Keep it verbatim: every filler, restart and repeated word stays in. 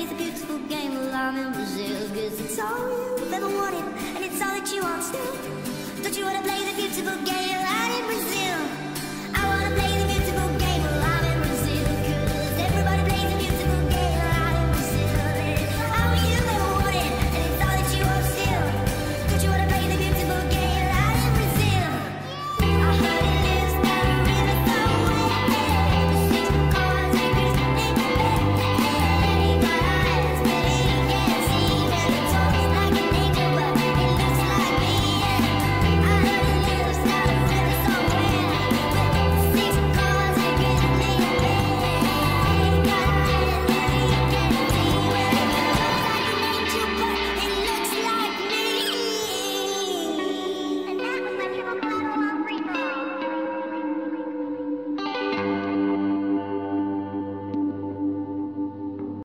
the beautiful game while I'm in Brazil. Cause it's all you've ever wanted, and it's all that you want still. Don't you wanna play the beautiful game while I'm in Brazil? I wanna play the